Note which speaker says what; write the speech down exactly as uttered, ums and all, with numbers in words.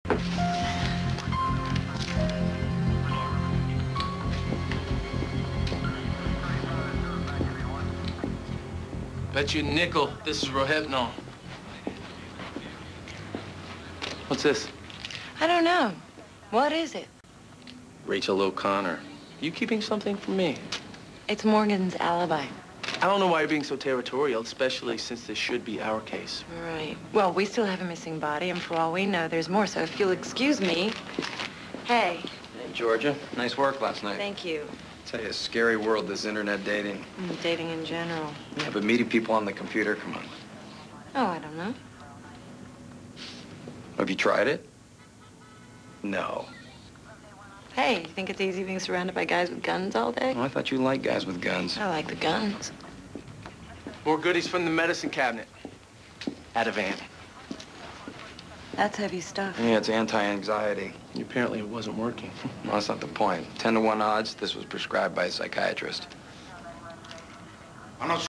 Speaker 1: Bet you a nickel this is Rohypnol. What's this?
Speaker 2: I don't know. What is it?
Speaker 1: Rachel O'Connor. You keeping something from me?
Speaker 2: It's Morgan's alibi.
Speaker 1: I don't know why you're being so territorial, especially since this should be our case.
Speaker 2: Right. Well, we still have a missing body, and for all we know, there's more. So if you'll excuse me. Hey.
Speaker 3: Hey, Georgia. Nice work last night.
Speaker 2: Thank you.
Speaker 3: Tell you, a scary world, this internet dating.
Speaker 2: Mm, dating in general.
Speaker 3: Yeah, but meeting people on the computer, come on.
Speaker 2: Oh, I don't know.
Speaker 3: Have you tried it? No.
Speaker 2: Hey, you think it's easy being surrounded by guys with guns all day?
Speaker 3: Well, I thought you liked guys with guns.
Speaker 2: I like the guns.
Speaker 1: More goodies from the medicine cabinet. Ativan.
Speaker 2: That's heavy stuff.
Speaker 3: Yeah, it's anti-anxiety.
Speaker 1: Apparently it wasn't working.
Speaker 3: Well, that's not the point. Ten to one odds, this was prescribed by a psychiatrist.